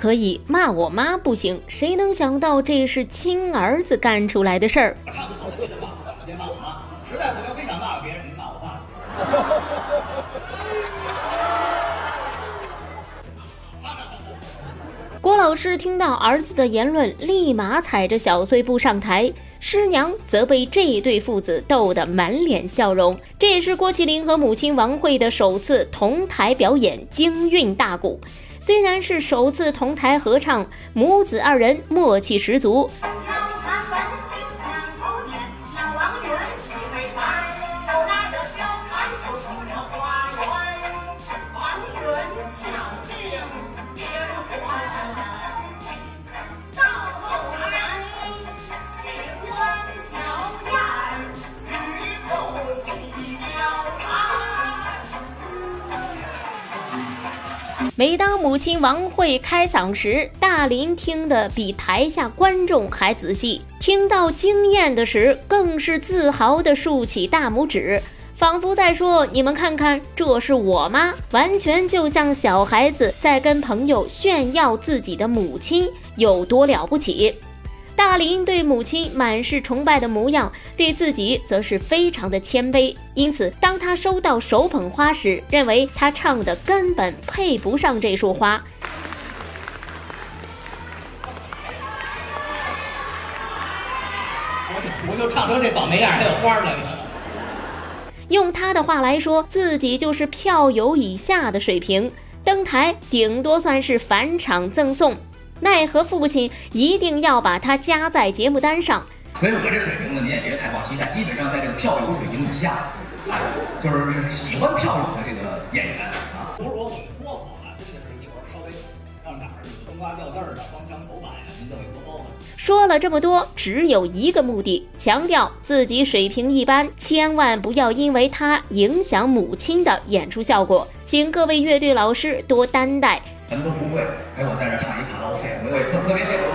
可以，骂我妈不行。谁能想到这是亲儿子干出来的事儿？ 我唱得好，对的骂我，别骂我妈。实在不行，非想骂别人，你骂我爸。 郭老师听到儿子的言论，立马踩着小碎步上台。师娘则被这对父子逗得满脸笑容。这也是郭麒麟和母亲王慧的首次同台表演京韵大鼓。虽然是首次同台合唱，母子二人默契十足。每当母亲王慧开嗓时，大林听得比台下观众还仔细，听到惊艳的时更是自豪地竖起大拇指，仿佛在说：“你们看看，这是我妈！”完全就像小孩子在跟朋友炫耀自己的母亲有多了不起。大林对母亲满是崇拜的模样，对自己则是非常的谦卑。因此，当他收到手捧花时，认为他唱的根本配不上这束花。 我就唱成这倒霉样，还有花呢。 用他的话来说，自己就是票友以下的水平，登台顶多算是返场赠送。奈何父亲一定要把他加在节目单上， 所以我这水平呢，您也别太抱期待，基本上在这个票友水平以下，就是喜欢票友的这个演员啊。不是我给说好了，真的是一会儿稍微让哪儿有冬瓜掉字儿的、双枪头版呀，您都给做包了。 说了这么多，只有一个目的，强调自己水平一般，千万不要因为他影响母亲的演出效果，请各位乐队老师多担待。 咱们都不会，陪我在这唱一卡拉 OK， 我也特别谢谢。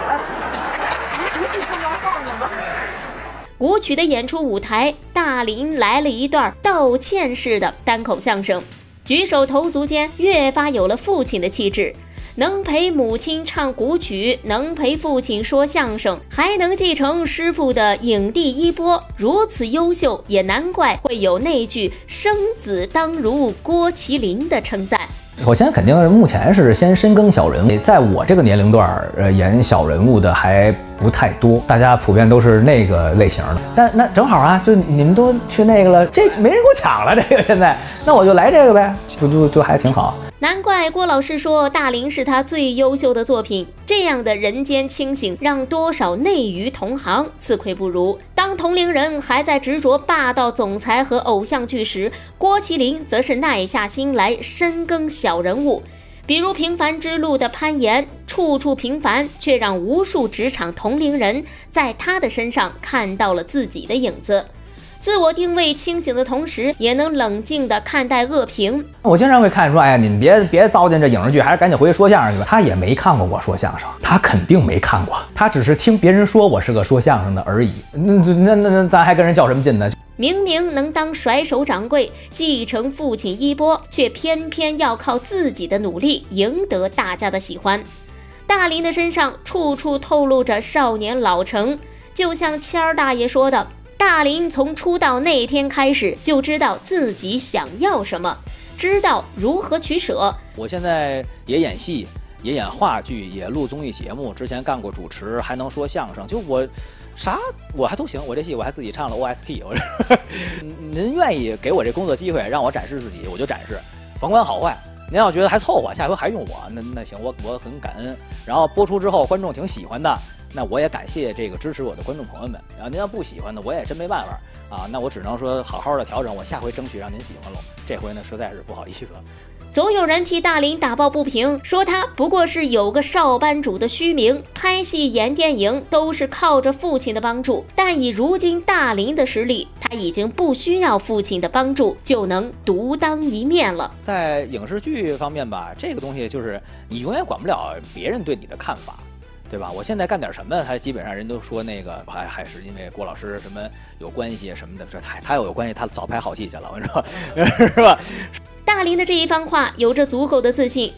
舞曲的演出舞台，大林来了一段道歉式的单口相声，举手投足间越发有了父亲的气质。能陪母亲唱古曲，能陪父亲说相声，还能继承师傅的影帝衣钵，如此优秀，也难怪会有那句生子当如郭麒麟的称赞。 首先肯定目前是先深耕小人物，在我这个年龄段演小人物的还不太多，大家普遍都是那个类型的。但那正好啊，就你们都去那个了，这没人给我抢了，这个现在，那我就来这个呗，就还挺好。 难怪郭老师说大林是他最优秀的作品，这样的人间清醒让多少内娱同行自愧不如。当同龄人还在执着霸道总裁和偶像剧时，郭麒麟则是耐下心来深耕小人物，比如平凡之路的攀岩，处处平凡却让无数职场同龄人在他的身上看到了自己的影子。自我定位清醒的同时，也能冷静地看待恶评。 我经常会看说，哎呀，你们别糟践这影视剧，还是赶紧回去说相声去吧。他也没看过我说相声，他肯定没看过，他只是听别人说我是个说相声的而已。那咱还跟人较什么劲呢？ 明明能当甩手掌柜，继承父亲衣钵，却偏偏要靠自己的努力赢得大家的喜欢。大林的身上处处透露着少年老成，就像谦儿大爷说的，大林从出道那天开始就知道自己想要什么，知道如何取舍。 我现在也演戏，也演话剧，也录综艺节目，之前干过主持，还能说相声，就我啥我还都行。我这戏我还自己唱了 OST， 您愿意给我这工作机会，让我展示自己，我就展示，甭管好坏。您要觉得还凑合，下回还用我，那行，我很感恩。然后播出之后，观众挺喜欢的，那我也感谢这个支持我的观众朋友们。然后您要不喜欢的，我也真没办法啊。那我只能说好好的调整，我下回争取让您喜欢喽。这回呢，实在是不好意思。 总有人替大林打抱不平，说他不过是有个少班主的虚名，拍戏演电影都是靠着父亲的帮助。但以如今大林的实力，他已经不需要父亲的帮助就能独当一面了。 在影视剧方面吧，这个东西就是你永远管不了别人对你的看法，对吧？我现在干点什么，他基本上人都说那个还是因为郭老师什么有关系什么的，这他有关系，他早拍好戏去了，我跟你说，是吧？ 大林的这一番话有着足够的自信。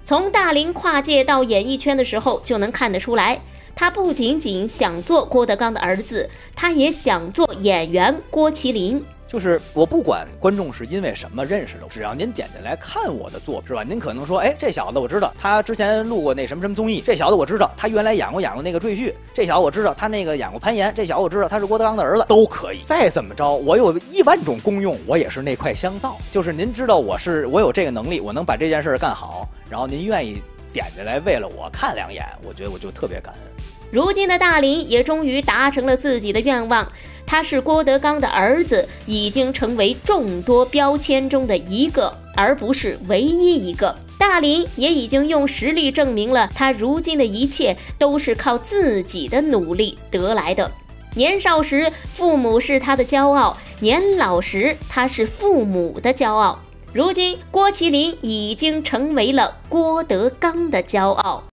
从大林跨界到演艺圈的时候就能看得出来，他不仅仅想做郭德纲的儿子，他也想做演员郭麒麟。 就是我不管观众是因为什么认识的，只要您点进来看我的作品，是吧？您可能说，哎，这小子我知道，他之前录过那什么什么综艺；这小子我知道，他原来演过那个赘婿；这小子我知道，他那个演过攀岩；这小子我知道他是郭德纲的儿子，都可以。再怎么着，我有10000种功用，我也是那块香皂。就是您知道我有这个能力，我能把这件事干好，然后您愿意点进来为了我看2眼，我觉得我就特别感恩。 如今的大林也终于达成了自己的愿望，他是郭德纲的儿子，已经成为众多标签中的一个，而不是唯一一个。大林也已经用实力证明了，他如今的一切都是靠自己的努力得来的。年少时，父母是他的骄傲；年老时，他是父母的骄傲。如今，郭麒麟已经成为了郭德纲的骄傲。